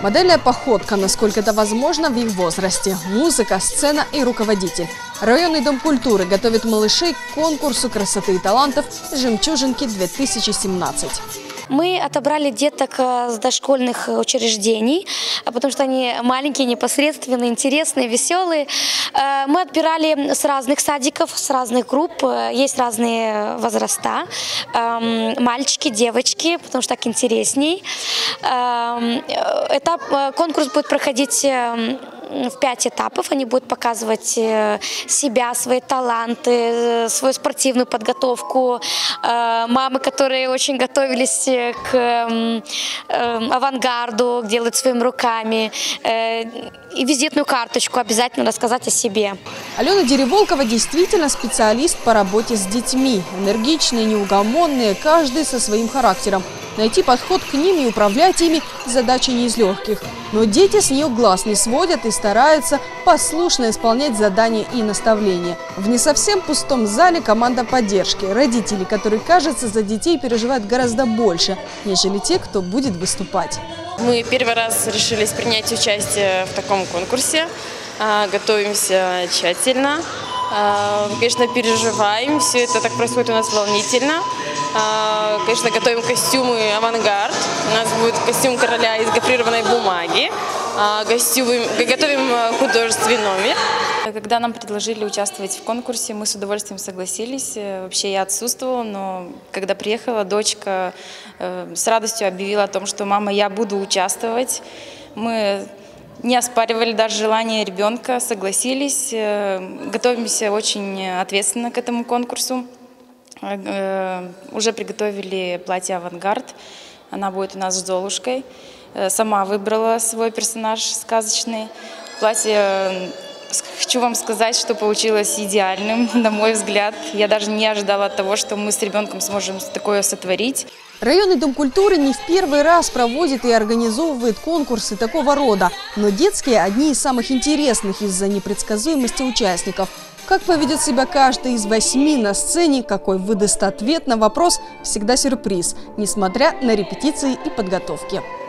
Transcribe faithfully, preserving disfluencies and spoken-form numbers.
Модельная походка, насколько это возможно в их возрасте. Музыка, сцена и руководитель. Районный дом культуры готовит малышей к конкурсу красоты и талантов «Жемчужинки-две тысячи семнадцать». Мы отобрали деток с дошкольных учреждений, потому что они маленькие, непосредственные, интересные, веселые. Мы отбирали с разных садиков, с разных групп, есть разные возраста. Мальчики, девочки, потому что так интересней. Этап, конкурс будет проходить в пять этапов. Они будут показывать себя, свои таланты, свою спортивную подготовку. Мамы, которые очень готовились к авангарду, делают своими руками. И визитную карточку обязательно рассказать о себе. Алена Дереволкова действительно специалист по работе с детьми. Энергичные, неугомонные, каждый со своим характером. Найти подход к ним и управлять ими – задача не из легких. Но дети с нее глаз не сводят и стараются послушно исполнять задания и наставления. В не совсем пустом зале команда поддержки. Родители, которые, кажется, за детей переживают гораздо больше, нежели те, кто будет выступать. Мы первый раз решились принять участие в таком конкурсе. Готовимся тщательно. Конечно, переживаем. Все это так происходит у нас волнительно. Конечно, готовим костюмы «Авангард». У нас будет костюм короля из гофрированной бумаги. Готовим, готовим художественный номер. Когда нам предложили участвовать в конкурсе, мы с удовольствием согласились. Вообще я отсутствовала, но когда приехала, дочка с радостью объявила о том, что «мама, я буду участвовать». Мы не оспаривали даже желание ребенка, согласились. Готовимся очень ответственно к этому конкурсу. Уже приготовили платье «Авангард». Она будет у нас с Золушкой. Сама выбрала свой персонаж сказочный. Платье, хочу вам сказать, что получилось идеальным, на мой взгляд. Я даже не ожидала того, что мы с ребенком сможем такое сотворить. Районный дом культуры не в первый раз проводит и организовывает конкурсы такого рода. Но детские – одни из самых интересных из-за непредсказуемости участников. Как поведет себя каждый из восьми на сцене, какой выдаст ответ на вопрос – всегда сюрприз, несмотря на репетиции и подготовки.